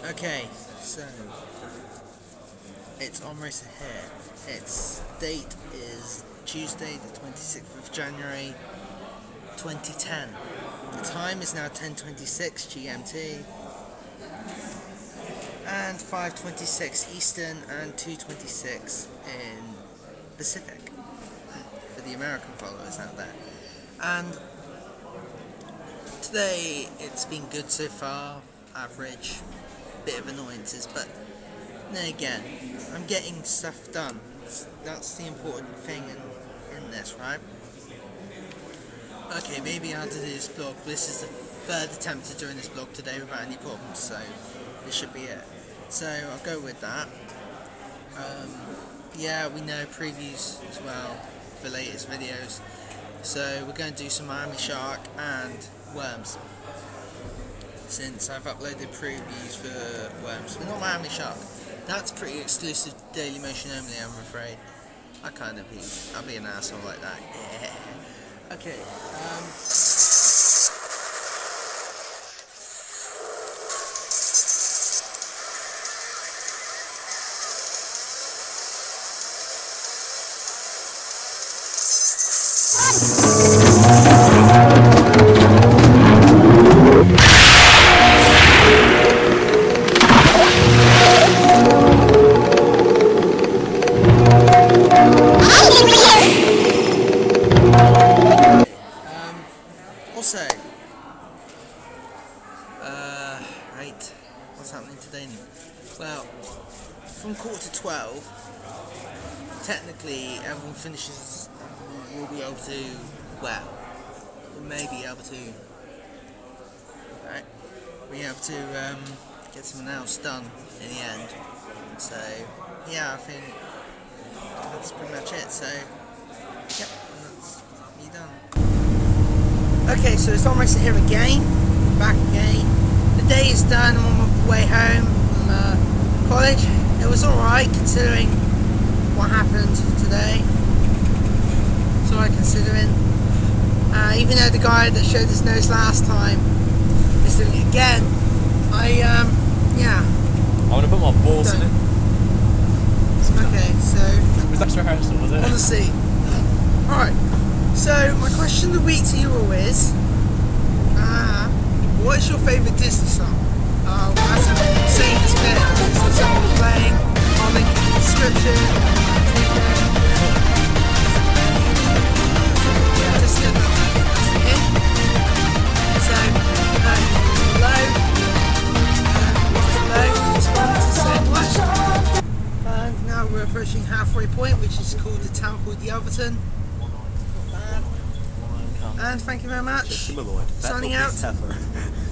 Okay, so it's omracer here. Its date is Tuesday the 26th of January 2010. The time is now 10:26 GMT and 5:26 Eastern and 2:26 in Pacific for the American followers out there. And today it's been good so far, average, bit of annoyances, but then again, I'm getting stuff done. That's the important thing in this, right? Okay, maybe I'll do this vlog. This is the third attempt at doing this vlog today without any problems, so this should be it. So I'll go with that. Yeah, we know previews as well for latest videos. So we're going to do some Miami Shark and Worms, since I've uploaded previews for Worms, but not Miami Shark. That's pretty exclusive Daily Motion only, I'm afraid. I'll be an asshole like that. Yeah. Okay. Also, right, what's happening today? Well, from 11:45, technically everyone finishes, we'll be able to, well, we may be able to, right, be able to get something else done in the end. So, yeah, I think that's pretty much it. So, yep, that's me done. Okay, so it's almost here again, back again. The day is done. I'm on my way home from college. It was alright considering what happened today. It's alright considering. Even though the guy that showed his nose last time is doing it again, yeah. I want to put my balls in it. Okay, so was that rehearsal, was it? On the seat. Alright. So, my question of the week to you all is, what's your favourite Disney song? As I'm saying this bit, this is song we're playing, I'll link in the description. Yeah, just get that as the hint. So, what's below, and now we're approaching halfway point, which is called the town called the Overton. And thank you very much. Signing out.